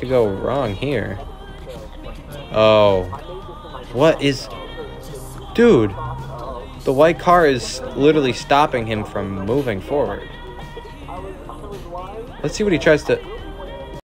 could go wrong here? Oh. What is... Dude! The white car is literally stopping him from moving forward. Let's see what he tries to...